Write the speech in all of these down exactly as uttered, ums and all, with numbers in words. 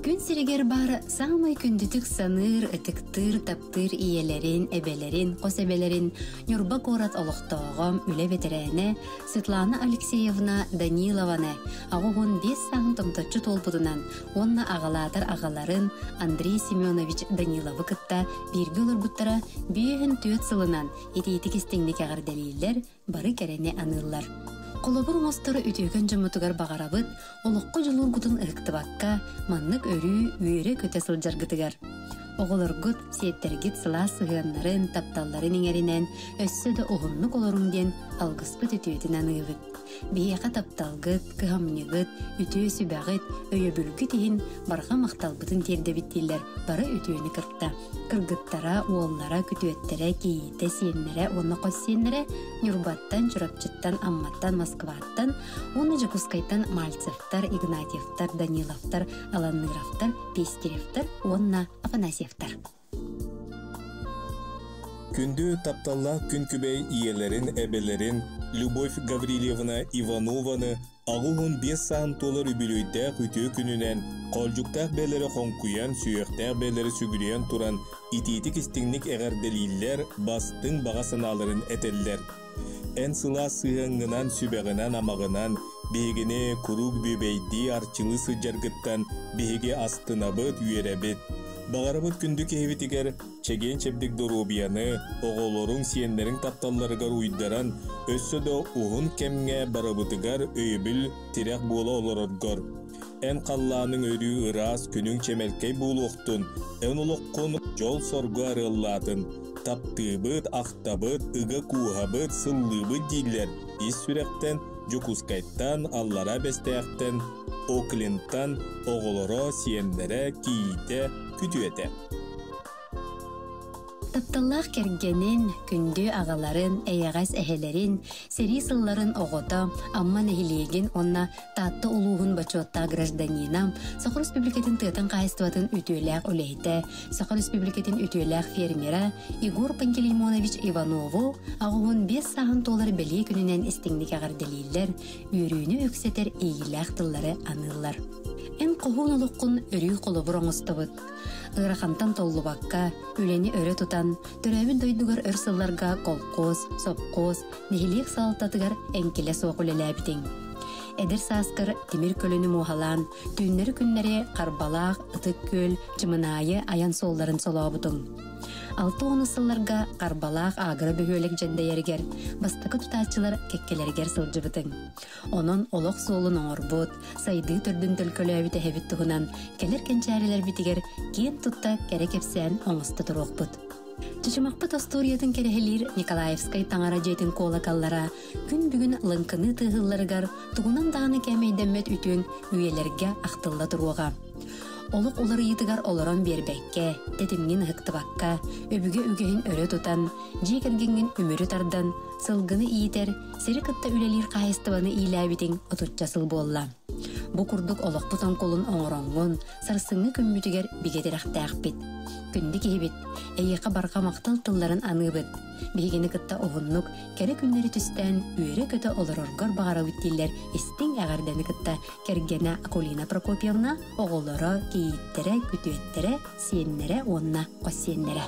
Gün siriger bar samay kündütük sanır, ıtıktır, taptır iyelerin, ebelerin, kosebelerin, Nurba Korat oloqtağım, üle veterane, Svetlana Alexeyevna Danilovane, ağuğun beş sağın tomtotçu tolpudunan, onna ağalatar ağaların Andrei Semyonovich Danilovı kıtta bir gülür buttara büyühün tüyöt sılınan eti-etik istinglik ağır deliller barı kerene anırlar. Kolobur mosturu ütügün jumutugar bağarabıt, oluqqa julur gudun ırıktыбakka, manныk örü üyere köte sıljargıtıgar. Oğulurgut, siyettergit sıla sığınların, taptalların iňerinen, össö de oğunnuk olorun den algıspıt ütüyötün anıybıt. Beyaka taptalgıt, kıhamnygıt, ütüyö sübägit, öýöbülgüt ihin barga maktalbıtın terde bittiller, bara ütüyöni kırkta. Kırgıttara, oğullara, kütüettere, kiyite, siyenlere, onna kossiyenlere, Nurbattan, Çurapçıttan, Ammattan, Moskvattan, onna Jakускaytan, Maltsevtar, Ignatьевtar, Danilovtar, Alanныровtar, Пестеревtar, onna Afanasьевtar. Kündü taptalla künkübey iyelerin, ebelerin, Любовь Gavrilyevna Ivanovаны ağuhun beş sağın dolar übülüydäq ütü gününen kolcuktaq beleri konkuyan, süyöktaq beleri sügüleyen turan ititik istinglik eğer deliller bastın bağa sanaların eteller. En sıla sığınınan sübeğinan amağınan behigine kurug bübeydi arçılı sıcargıttan behige astınabıt üyerebit. Bağarabıt kündük evitiger çegen çepdik dorubiyanı, oğolorun siyenlerin taptallarıgar uydaran, össö da uhun kemge barabıtıgar öybül tirek bola olororgor. En qallanın örü ıras künün çemelkey buluqtun, en uluqqun jol sorgu arıllatın, taptыбıt, aqtabıt, ıga kuhabıt, sıllıbıt diller, is sürekten, Jokuskayttan, allara besteyakten, Oklinttan, oğoloro siyenlere, kiyite, kütüete. Taptallaq kergenin, kündü ağaların, eyagas ehelerin, seri sılların oğoda, amma nehiliğin onna tatlı uluğun baçotta grajdaninam, Sakı Respublikatin tığıtan qayıstvatın ütüylaq öleyde, Sakı Respublikatin ütüylaq fermera, Igor Pantelimonovich Ivanovu, ağuğun beş sağın dolar beli gününen istinglik ağır deliller, ürünü ökseter iyilaq tılları anırlar. En qohun oluqqun örü kolobur oңostabıt. Iraxantan tollubakka, üleni öre tutan, töröbün doydugar örsıllarga kolqoz, sopqoz, nehiliq saltatıgar enkile soğulelabidin. Eder saskar timir kölünü muhalan, tünneri künneri qarbalaq, ıtık köl, çımınayı ayan solların solabudun. Altı onusıllarga qarbalaq ağıra böhölek jendeyeriger, bastakı tutaççılar kekkeleriger sılcıbıdın. Onun oloq solun oğurbut, saydığı tördün tölkölöbü tehebit tuğunan, keler kençariler bitiger, kiyen tutta kerek epsen oңusta turuqbut. Çışımaqpıt Asturiyatın kerehelir Nikolaevskay tangara jetin kolakallara, gün bugün lınkını tığıllarıgar, tuğunan dağını kemeydenmet ütün üyelerge aqtılla turuğa. Oluq oları yıtıgar oloron berbekke, tetimgin hıktыбakka, öbüge ügehin öre tutan, jikergengin ümürü tardan, sılgını iyiter, seri kıtta ülelir qayıstıvanı iyilabitin otutçasıl bolla. Bu kurduk oluq buton kolun oңorongun, sarsıngı kümmütüger bigederaq tağbit. Kündü kehibit, eyyaqa barqa maqtal tılların anıbıt. Bihigini kıtta oğunnuk, kere günleri tüsten, üyere köte olororgor bağara üttiller, istin ağardani kıtta kergena Akolina Prokopyevna, oğullara, keyittere, kütüettere, siyenlere, onna, kosiyenlere.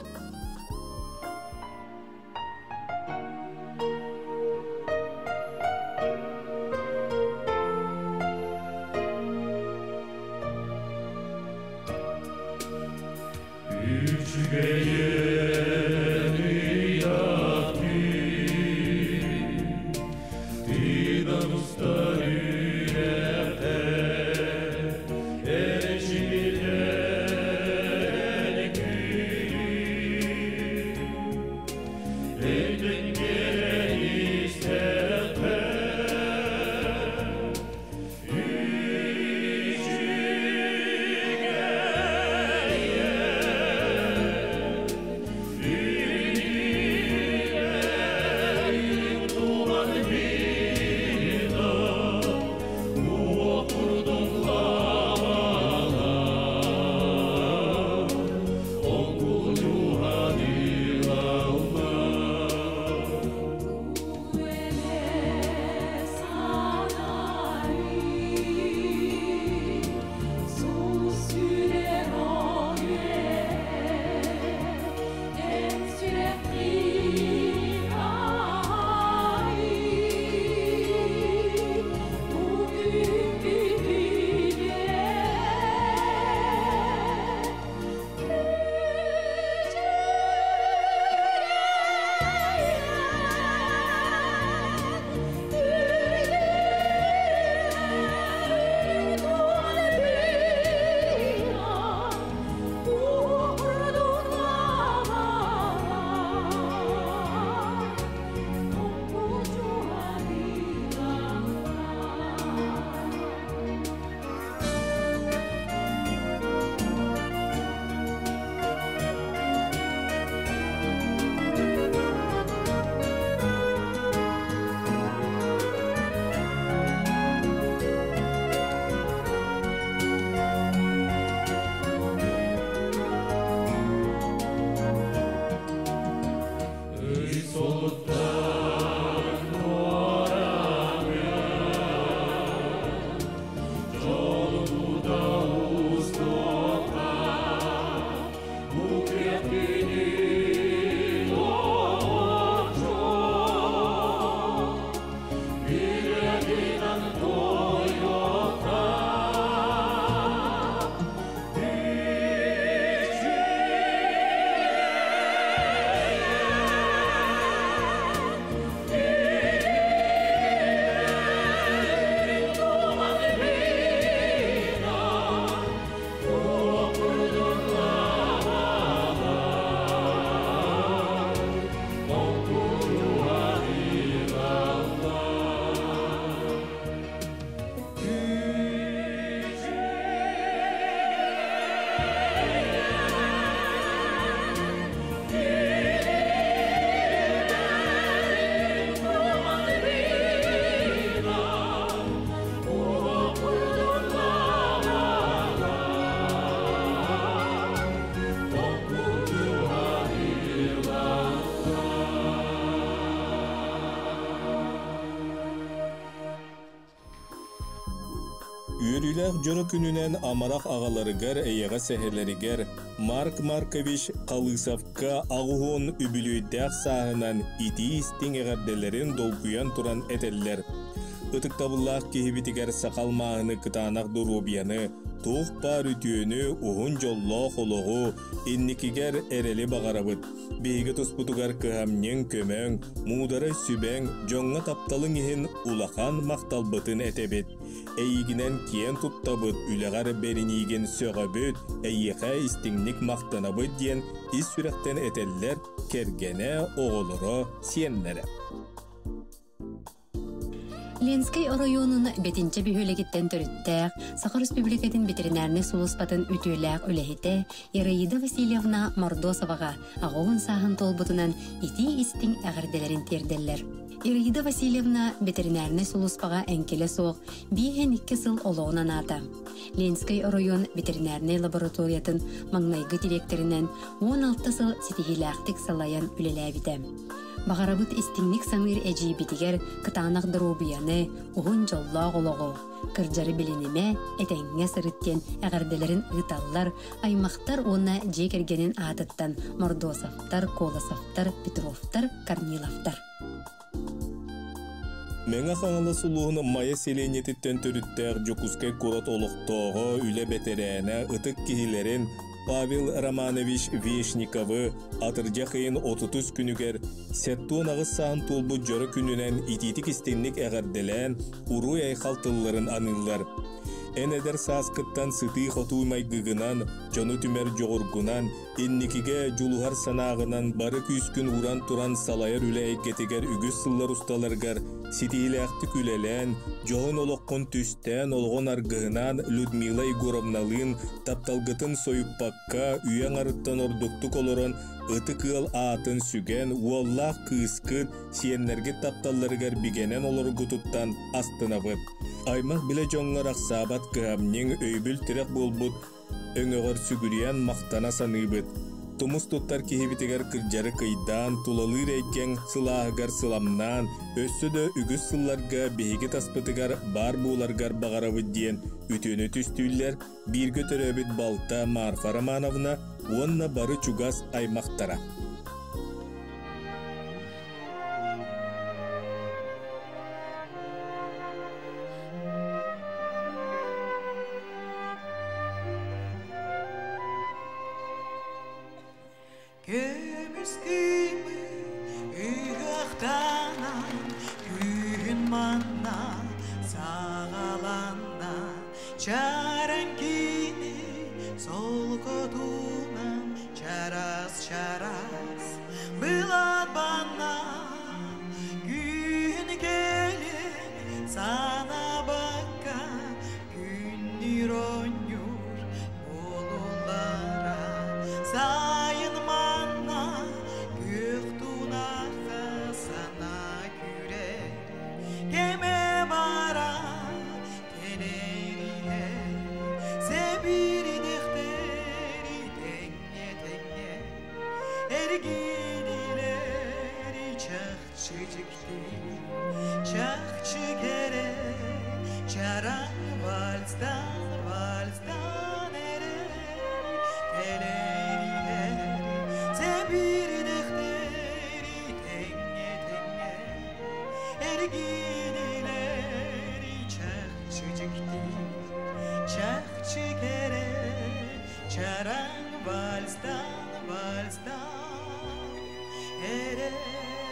Öylaq jörö gününen amarak ağalarıgar eyaga seherlerigar Mark Markovich Kalısavka ağuhun übülüydäq sahınan iti istin eğerdelerin dolguyan turan eteller. Itıktabıllaq kehibitigar sakal mağını kıtanak durubiyanı, tuğ bar ütüyünü uhun jollo holoğu, innikigar ereli bağarabıt. Beygi tusputugar kıhamnyen kömöň, muudara süben, jonga taptalın ihin ulakan maktalbıtın etebit. Eyginen kien tuttabıt, ülegar berinigen sögöbüt, eyyika istinlik maktanabıt diyen is sürekten eteller kergene oğuluru siyenlere. Ленскай районун бетинче бүйөлегиттен төрүттәк, Саха Республикатын ветеринарны сулуспатын үтүләк үләһите Ираида Васильевна Мордосовага агыгын саһын толбутунан ити истиң әгәрделәрен терделләр. Ираида Васильевна ветеринарны сулуспага әнкеле соқ биһен икки сыл олоғынан ата. Ленскай район ветеринарны лабораториятын маңнайгы директорынан он алты сыл ситихиләктик салаян үлеләбитә. Бағарабыт истинник самыр әжи битигер кытанақ дробияны, уғын жолла олығы. Кыржары білініме, әтәңе сырыттен әғарделерін ұйталлар, аймақтар оны жекергенін атыттан Мордосовтар, Колосовтар, Петровтар, Корниловтар. Мәңа қаңылы сұлуғын майя селенетіттен түріттәр жокускай курат олықтоғы үлі бәтерәне ұтық кихилерін Павел Романович Вешниковы атыржа қиын отыз үч күнігер сәттуын ағыз сағын толбу жөрі күнінен ититік істенлік әғарделән ұруй айқалтыларын анылар. Энедер саскыттан сыты хотуймай гыгынан, жону түмер жоғыргунан, инникиге жулуғар санағынан бары күйіскін уран туран салайыр үләй кетегер үгіз сыллар ustalargar, ситиләқті күлелән, жоғын олыққын түстән олғын аргығынан Людмила Егоровналын тапталгытын сойыппаққа үйен арыттан ордуктук олырын ыты кыл атын сүген уоллақ кыскыт сиеннерге тапталларыгар бигенен олыргутуттан астынабыт. Аймақ біле жоңғар ақсабат кыамнен өйбіл тірек болбут, өңіғар сүгіриян мақтана саныбыт. Тумус туттар кихибитигер кыржары кыйдан, тулалыр эйкен сылағығар сыламнан, өссөдө үгіз сылларга бейгі таспытыгар бар буыларгар бағарабыт дейін үтіні түстүйлер биргі төрөбіт балта Марфа Романовна онна бары чугас аймақтара. Kömüskümü üğüqtanan Güğün manna sağalanna Çarankini sol kodunan Çaras çaras Bılat bana Gün gelin sana bakka Gün nironyur Bolulara Sayın Ergidileri çakçıcıktı Çakçı gerek Çaran valstan valstan erer Teleriler Sebir defteri tenge tenge Ergidileri çakçıcıktı Çakçı gerek Çaran valstan valstan erer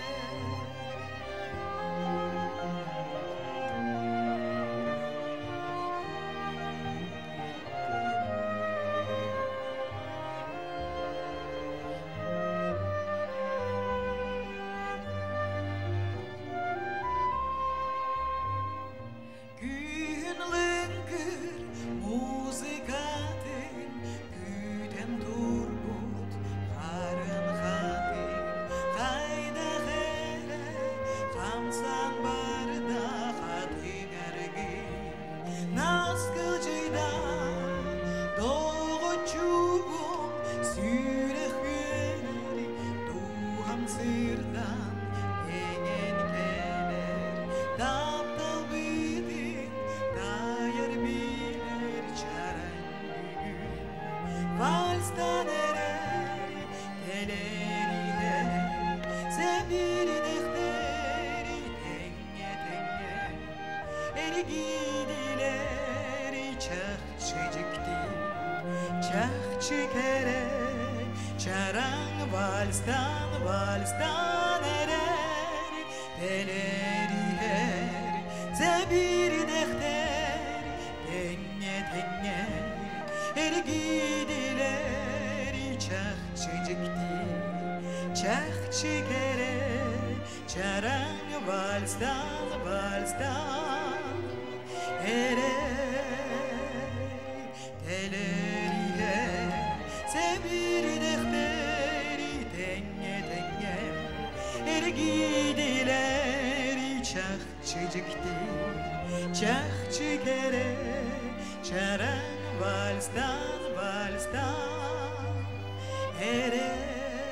Gün lıngır muzikatın güden turbut harın hatin kayda hele kamsan barda hatin ergi naskılcıyda doğu çuğum sürek güleri duham sırdan yengen keler taptal bidin dayar bile çikere çaran valstan valstan erer peleriler zebir defter tenge tenge er gidiler çakçıcıktı çakçı kere çaran valstan valstan erer teleriler zebir defteri tenge tenge er gidiler çakçıcıktı çakçı kere çaran valstan valstan erer.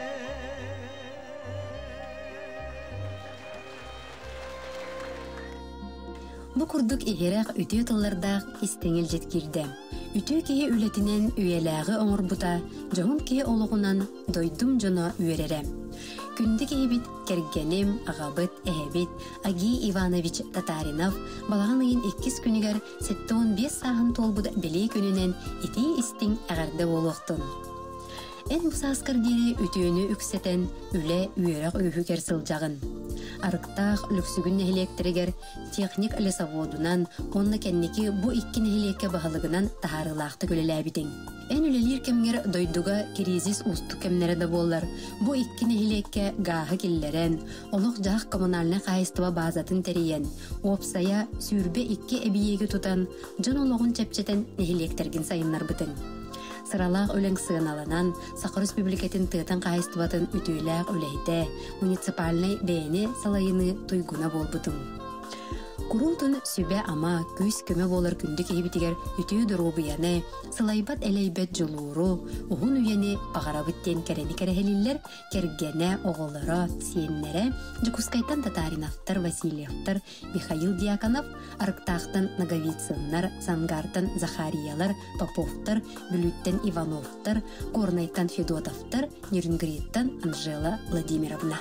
Bu kurduk iherek ütü tıllardaq istengel jetkirde. Ütü kehe ületinen üyelagi oңorbuta, joğun kehe oluğunan doydum jona üyerere. Күнді кейбіт кергенім, ағабыт, әйбіт, Аги Иванович Татаринов балағын үйін еккіз күнігер сетті он бес сағын толбуды білей күнінен ити істің әғарды олуқтын. Ән бұсаскар дері үтіөні үксетен үлі үйерақ өйхігер сылжағын. Арықтақ үліксігін нәхілектерігер техник лесаводунан, онна кәннекі бұ икки нәхілекке бағалығынан тахарылақты көлеләбітін. Ән үлелер кемгер дойдуға кризис усту кемнері да болар. Бұ икки нәхілекке ғағы келлерен, олық жақ коммуналны қайыстыва базатын тәрейен, опсая сүрбе икки әбиеге тұтан, жын олығын чәпчетен нәхілектерген сайынлар бұтын. Сыралақ өлің сығыналанан, Сақыр Республикатын тыытан қайыстыбатын үтүйләқ өлейді, муниципальный бәйіні салайыны туйгуна болбытын. Курултын сүбе ама күз көмі болар күнді кейбітігер үтіу дұрубияны, сылайбат әлейбет жылуыру, оғын үйені бағарабыттен кәрені кәрәхелілер, кергені оғылыра, сиеннері, Жукускайтан Татариновтар, Васильевтар, Михаил Дьяконов, Арктақтан Наговицыннар, Сангартан Захариялар, Поповтар, Бүлүттен Ивановтар, Корнайтан Федотовтар, Нюрнгриттан Анжела Владимировна.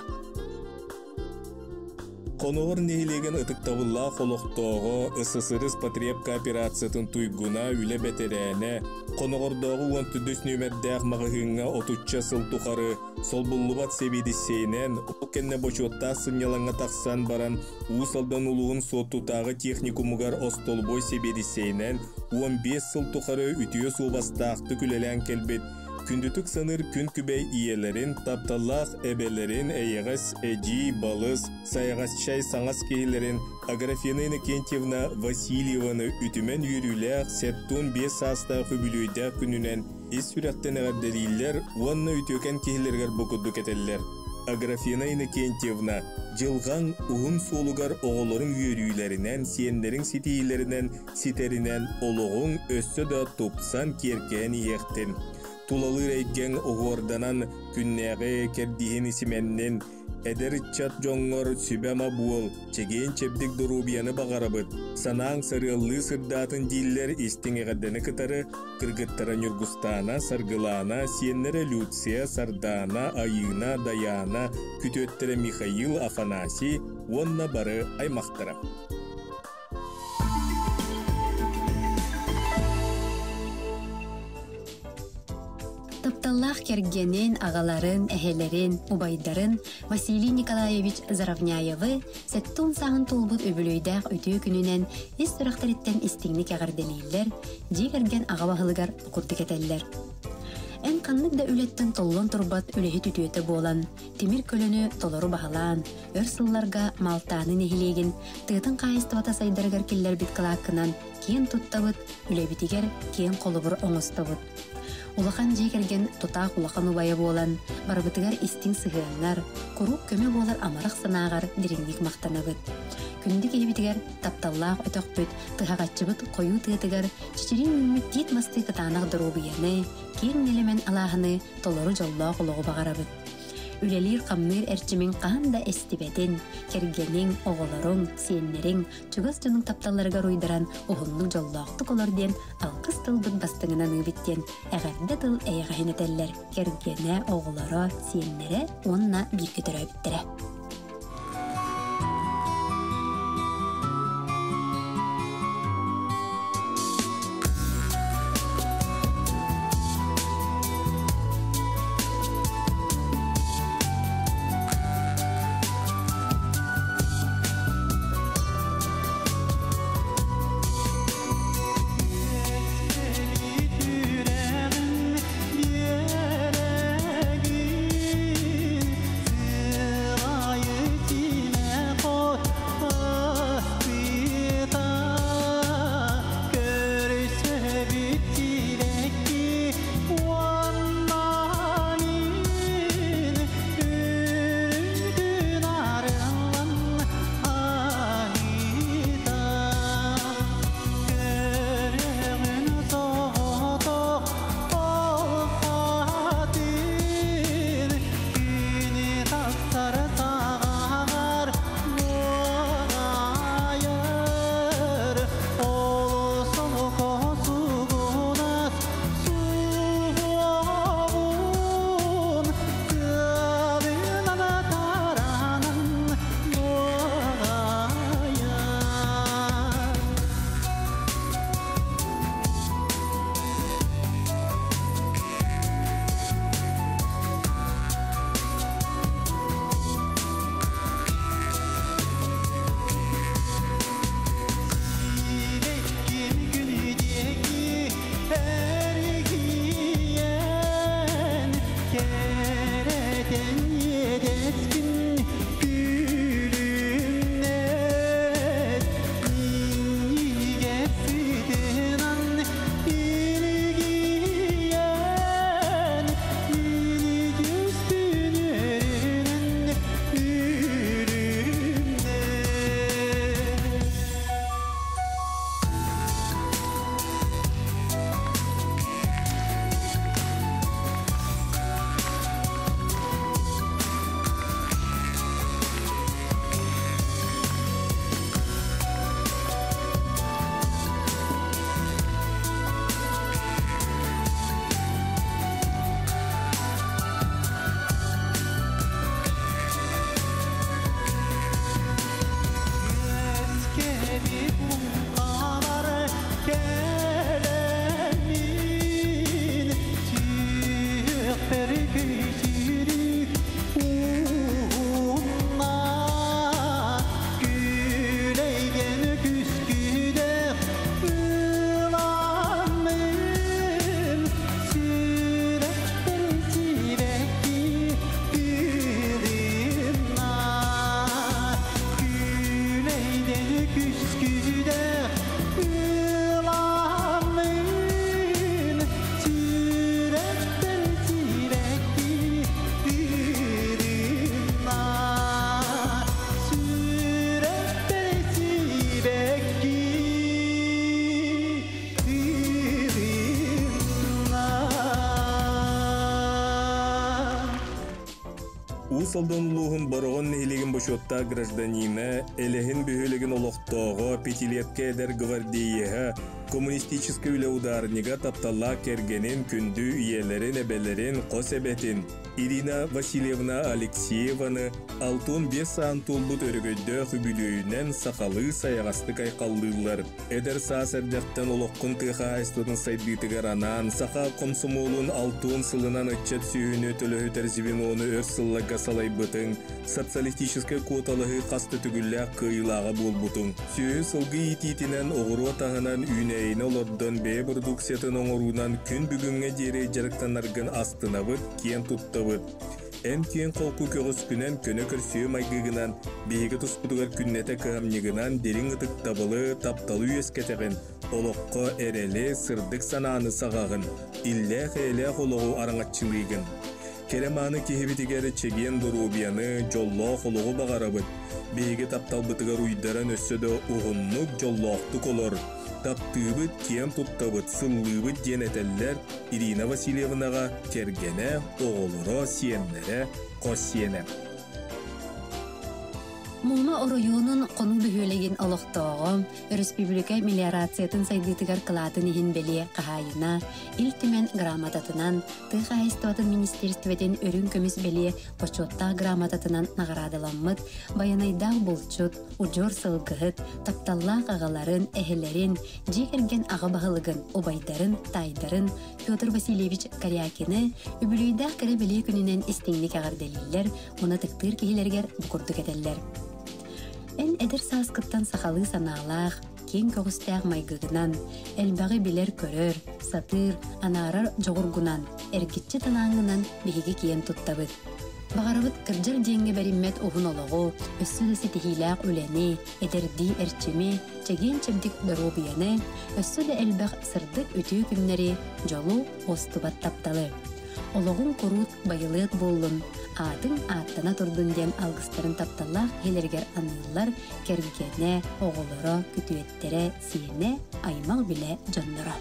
Конуғыр нехилеген ытыктабылла холоқтоғы СССР потреб кооперациятын туйгуна үле бетерәне, конуғырдоғы он төрт нөмердәқ мағығыңа отучча сыл тухары, сол бұллубат себедісейнен, ол кенне бочотта сымнялаңа тақсан баран, уысалдан улуғын соттутағы техникумугар остолбой себедісейнен, он бес сыл тухары үтіе субастақты күлелән келбет, күндүтүк саныр күн күбей иелерин, тапталлах эбелерин, эйгас, эджи, балыс, сайгас чай саңас кейлерин, Аграфена Иннокентьевна Васильеваны үтімен үйрүләк сеттун бес аста хүбілүйді күнінен ес сүрәттен әғарделейлер, онна үтөкен кейлергер бұқыдды кетелер. Аграфена Иннокентьевна жылған ұғын солугар оғылырың үйрүйлерінен, сиенлерің ситейлерінен, ситерінен олығың өссі да топсан керкен ектін. Тулалыр әйген оғорданан күннәғі кердиген исіменнен, әдір чат жоңғыр сүбәма буыл, чеген чепдік дұрубияны бағарабыд. Санаң сарылы сырдатын дейлер істің әғаддені кытары, кыргыттара Нюргустана, Саргылана, сиеннері Люция, Сардана, Айына, Даяна, күтөттері Михаил, Афанасий, онна бары аймақтара. Тапталлах кергенен ағаларын, әхелерін, убайдарын Василий Николаевич Заравняевы сәттун сағын толбут өбілөйдәқ өтіу күнінен ес сұрақтарыттен істіңнік әғарделейлер, дегерген ағабағылығар құрды кетелер. Ән қаннық да үлеттін толлон тұрбат үлехі түтуеті болан, темір көліні толору бағалан, өрсылларға малтаны нехилеген, тыытын қайыстывата сайдарығар келлер бит қылақынан кен тұттабыт, үлебітігер кен қолыбыр оңыстабыт. Улахан жекерген тұтақ улахан убайы болан, барбытыгар истин сығынар, құрук көмі болар амарық санағар диреңдік мақтанабыт. Күнді кейбітігер тапталлақ өтіқ бүт, тұғағатчыбыт қойу тұғытыгар, чечерин мүммет дейт масты кытанақ дұрубияны, кейін нелемен алағыны толору жоллақ ұлығы бағарабыт. Үлелер қамныр әрчімен қанда әстібәден, кергенің, оғыларың, сиеннерің, чүгіз жының тапталарыға ройдыран оғынның жоллақты қоларден алқыз тылбын бастыңынан үбіттен әғарды тыл әйіғайын әтәлілер, кергені, оғылары, сиеннері онына бейкі түрі өбіттірі. Солдонлуғын барығын нехилеген бошотта гражданина, элехин бөхілеген олықтоғы, пятилетке әдер гвардейеға, коммунистический үлі ударнига тапталла кергенин күнді үйелерин әбелерин қос әбетін Ирина Васильевна Алексееваны алтын бес саан толбут өргөйді хүбілөйінен сақалы саяғасты кайқалдылар. Эдер саасырдақтан олыққын тыға айстудың сайдытығар анан, сақа комсомолун алтын сылынан үтчет сүйіні төлі өтерзівін оны өз сыллаға салай бұтың, социалистический квоталығы қасты түгілі қыйлаға бол бұтың. Сүйі сылғы ететінен оғыру атағынан үйнәйіні олырдың бе продукциятын оңырунан күн бүгінге дері жарықтанарғын астына бұд, кен тұтты Әм кен қолқу көғіз күнен көне көрсүйі майгығынан, бейгі тұспыдығар күннеті қағамнығынан дерін ұтық табылы, тапталы үйескетіғін, олыққы әрелі сырдық сананы сағағын, иллі қәйлі қолығы араңатчылығын. Кереманы кехебетігері чеген дұрубияны, жолло қолығы бағарабыд, бейгі таптал бұтығар ұйдаран өссөді ұғыннық жоллоқты қолыр. Таптыбыт кен туттабыт сыллыбыт денетеллер Ирина Васильевнаға кергене, оғылыро сиеннере қос сиене. Муна оройонун қону бүйөлеген олықтоғы, республика мелиорациятын сайдытығар қылатын ехін беле қағайына, ил-түмен грамотатынан, тыға айстуатын министерстведен өрін көміс беле почотта грамотатынан нағарадыламмыд, баянайдақ болчут, ұжор сылғығыт, тапталлақ ағаларын, әхелерін, жекерген аға бағылығын, обайдарын, тайдарын, Петр Васильевич Карякины, үбілейдақ кірі беле күнінен істеңнік ағар дәлелер, оны тықтыр кейлергер бұқырдық әдәлер. Ән әдір саскыттан сақалы саналақ, кен көғістәғ майгығынан, әлбағы білер көрір, сатыр, анарар жоғыргунан, әргітчі танаңынан бігеге киен тұттабыд. Бағарабыд кірджір денге бәріммет оғын олығы, өссі дөсі тихиләқ өләне, әдірді әрчеме, чәген чәбдік дұрубияны, өссі ді әлбәқ сырдық өтеу күннері жолу остыбат тапталы. Олығын құрут байылыет болын, Атын аттана тұрдың ден алғыстарын тапталақ елергер анылар кергене, оғылыра, күтуеттері, сиене, аймақ біле жонлыра.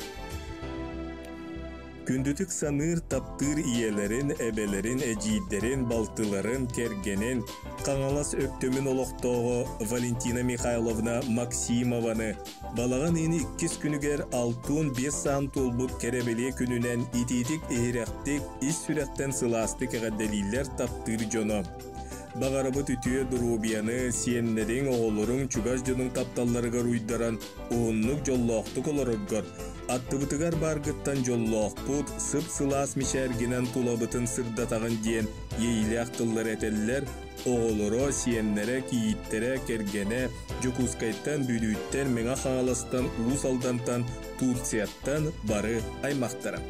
Күндүтік саныр таптыр иелерин, әбелерин, әжейдерин, балтыларын, кергенен, қаңалас өктөмін олықтоғы Валентина Михайловна Максимованы балаған ені иккіз күнігер алтын бес саан толбут керебеле күнінен итетік әректік ис сүрәттен сыластық әғаделилер таптыр жоны. Бағарабы түтіе дұрубияны сиеннерин оғылырың чугаш жының тапталларыға руйдаран оғынлық жоллоқты колорығыр. Аттыбытыгар баргыттан жоллоқ бұд, сып-сылас мишәргенен тулабытын сырдатағын ден ейлі ақтылар әтелілер, оғылыро сиеннере кииттере кергене, жүкускайттан бүдүйттен меңа қағаластан ұлыс алдантан Турцияттан бары аймақтары.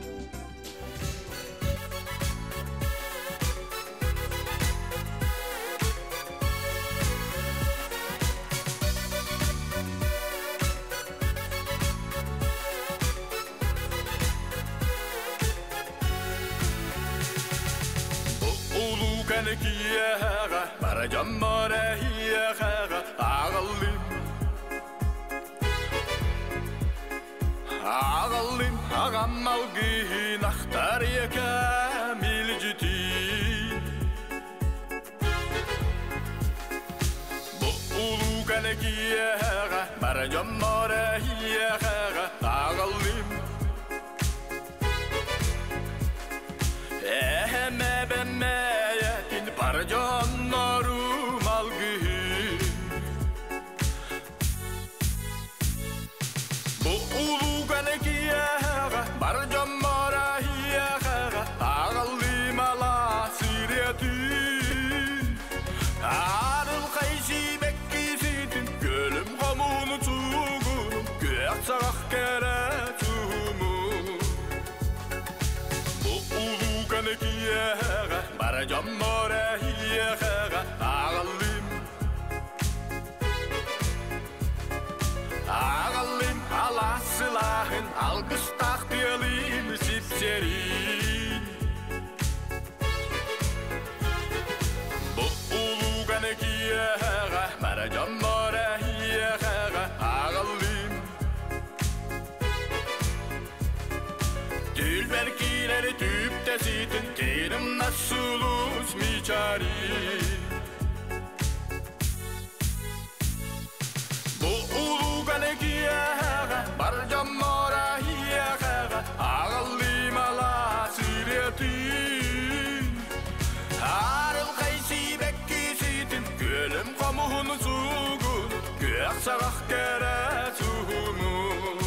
Ağallim ağam algın aktar yekamil cüti Bu ulu kanekiye maracam morehiye ağallim Ehme benmeyetin parcan narum algın Bu ulu kanekiye maracam morehiye ağallim hiyaga bara jammora hiyaga ağallim ağallim ala silahın algıstak diyelim sipserin bu ulu ganek hiyaga bara jammora hiyaga ağallim Tülberkileri tüpte sitin kerim nasılus miçari Bu ulu galekiyaga barcamora hiyaga ağallim ala siretin Harıl kaysi bekki sitin gölüm kamuhunu sugun gök sarah kere suhumun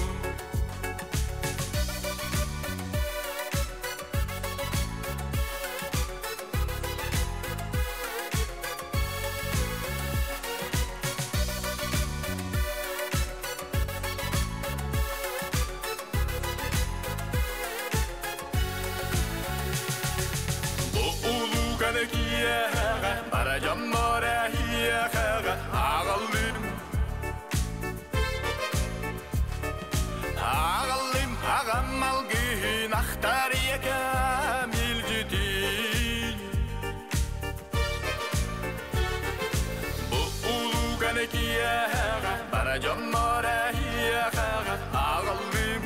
Hiyaga bara jammora hiyaga ağallim ağallim ağam algın ahtariye kamil cidin bu ulu ganek hiyaga bara jammora hiyaga ağallim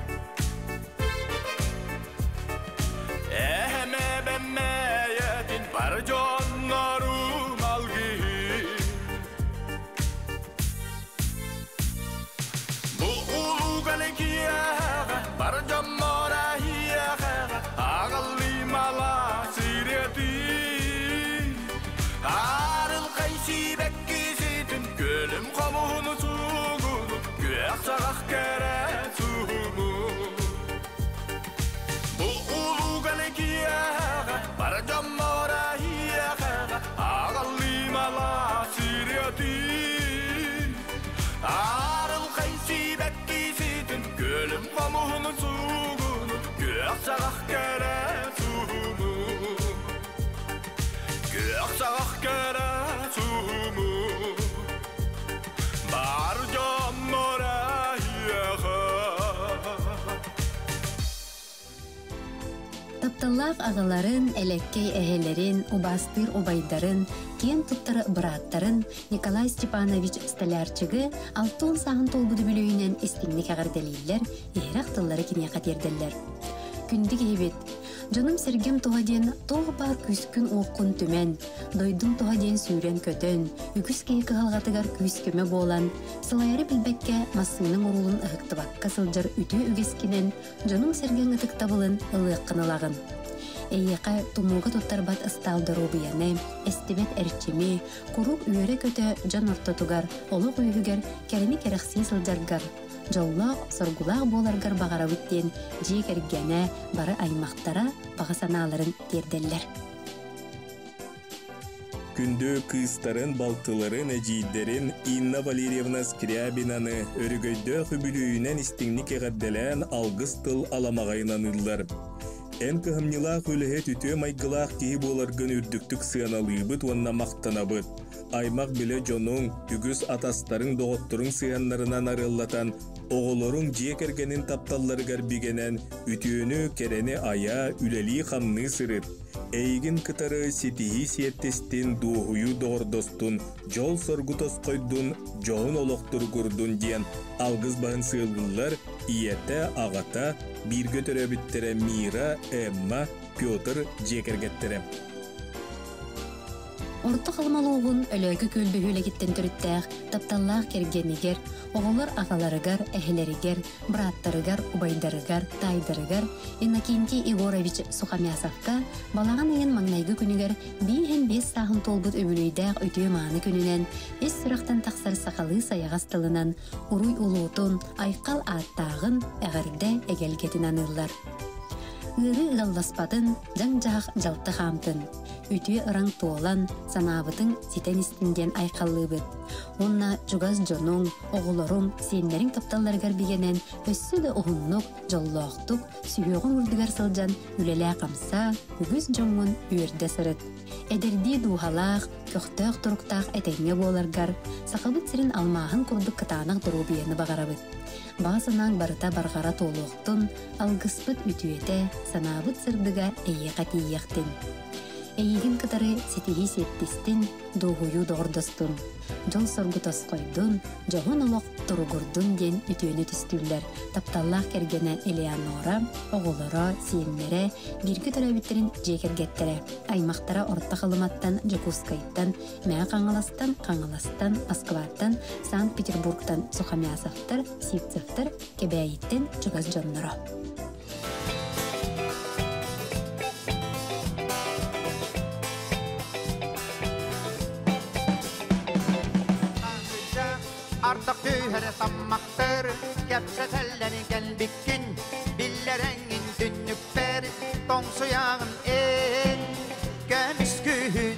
ehme bemme Barjonnarum algı Bu ulu galekiyaga barjammora hiyaga ağallim ala siretin Arıl kaysi bekki sitin gölüm kamuhunu sugun gök sarah kere suhumun Bu ulu galekiyaga barjammora ağallim ala siretin Arıl kaysi bekki sitin gölüm kamuhunu sugun gök sarah kere suhumun gök sarah kere suhumun barjammora hiyaga Taptallaq ağaların, elekkey ehelerin, ubastır ubaydarın, кен туттары быраттарын Николай Степанович Столярчыгы алтын сағын толбуды бүлөйінен істіңнік ағырделейлер, ехрақ тыллары кене қатерделер. Күндік ебет, жаным сергем туғаден тоғы бар күскін оқын түмен, дойдың туғаден сүйрен көтін, үкіс кейкі ғалғатыгар күскеме болан, сылайары білбекке массыңның орулын ұғықтыбаққа сылжыр үті үгескенен, жаным серген ұтықтабылын ылық қынылағын. Эйеқа тумуға туттарбат ысталдыру бияны, эстебет әрчеме, құруқ үйері көті жан ортотугар, олық үйігер, кәріні кәріқси сылжаргар. Жоллақ, соргулақ боларгар бағара өттен, жек әргені бары аймақтара бағасаналарын терделлер. Күнді кыстарын, балтыларын, әжейдерін Инна Валерьевна Скрябинаны өрігөйді хүбілүйінен істіңнік еғадделен алғыз тыл аламағайынан ұллар. Эн кыһымнилаах үлэһэ түтүө майгылаах киһи буоларгын үрдүктүк сыаналыыбыт уонна мактанабыт. Аймак биле жонуң, үгүс атастарың доҕотторуң сыаннарынан арыллатан, оҕолоруң жиэк эргенин тапталларыгар бигенен, үтүөнү керени ая, үлэлии хамны сырыт. Эйгин кытары ситиһи сиэттестин дуохуйу доҕордостун, жол соргутос койдун, жоон олохтургурдун диэн алгыз баһын сыылгыллар ийэтэ агата биргэ төрөбүттере Мира, Эмма, Пётр жиэкергеттере. Орто қалмалуғын өлөгі көлбі кеттен түріттәғ, тапталлақ кергенігер, оғылар ағаларыгар, әхілерігер, браттарыгар, убайдарыгар, тайдарыгар, Иннокентий Егорович Сухамясовка балаған айын маңнайғы күнігер бейхен бес сағын толбыт өбілейдәғ өтіе маны күнінен, ес сұрақтан тақсар сақалы саяғастылынан, ұруй ұлуытын, айқал аттағын әғірді әгелгетін анылар. ыры галласпатын, жаң-жақ жалты хамтын. Үтүе ыран туолан, санабытын ситен истинден айқаллыбыт. Онна жугаз жоның, оғылорың, сенлерин тапталларгар бигенен өссі да ұғыннық, жоллоқтық, сүйеғын үрдігер сылжан үлелі қамса, үгіз жоңын үйірді сырыт. Эдерди дуғалақ, көқтөк тұруқтақ әтеңе боларгар, сақабыт сирин алмағын күрдік кытанақ дұру бейені бағарабыт. Бағасынан барыта барғара толуқтын, алғыспыт үтүете, санабыт сырдыға әйе қатийектін. Эйигин кытары сетиги сеттистин, доғую доғырдыстын. Жол соргу тосқойдун, жоғын олық тұругурдун ден үтүені түстүллер. Тапталлақ кергені Элеонора, оғылыра, сиенлері, биргі төрәбіттерін жекергеттері. Аймақтара орта қылыматтан, Жокускайттан, Мә қаңыластан, қаңыластан, Москваттан, Санкт-Петербургтан, Сухамясовтар, Сипцевтар, Кебәйіттен, Жугаз жоннора. Artık tühere tammaktır, yapsa telleni gelbikkin, billerengin dünnükler, donsu yağın en, gömüskü.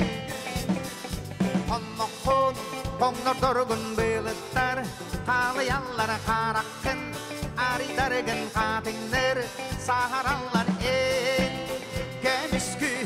Onnokun, konlar dorgun bıyılıklar, halıyanlara karakın, aridargın kadınlar, saharallar en, gömüskü.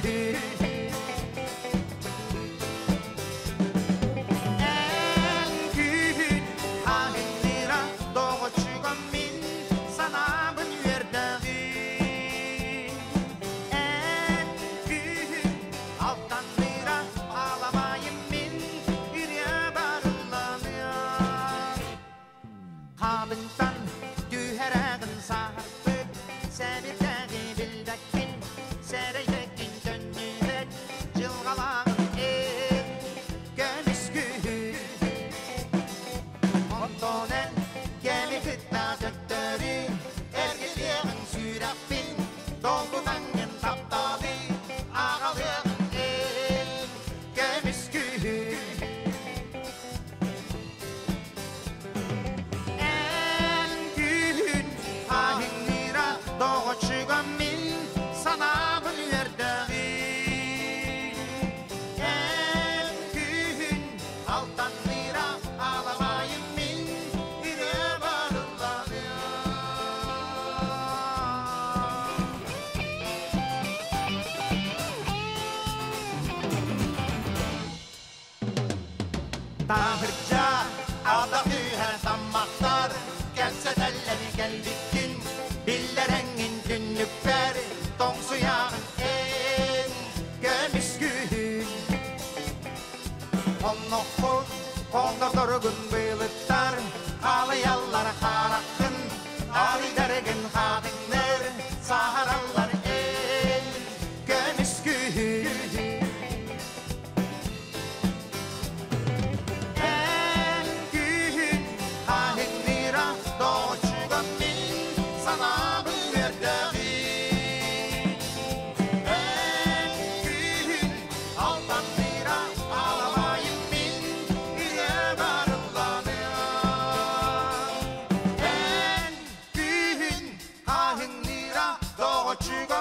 Tahırca ağda tüher tammaktar, gelse telleni gelbikkin, billerengin dünnükler, donsu yağın en gömüskün. Onnokun, konda dorgun bıyılıklar, halıyanlara karakın, aridargın kadınlar, saharallar en gömüskün. Chico